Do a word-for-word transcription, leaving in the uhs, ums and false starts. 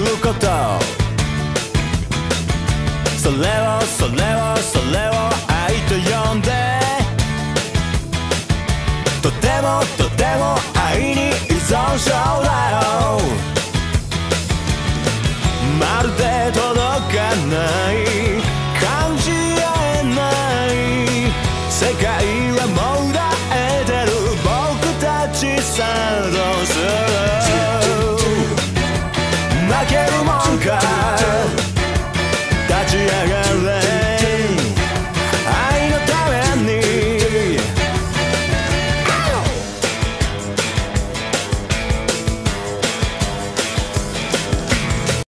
うこと、それをそれをそれを愛と呼んで、とてもとても愛に依存症だよ。まるで届かない、感じ合えない、世界はもうだえてる僕たちさ、どうする、負けるもんか、立ち上が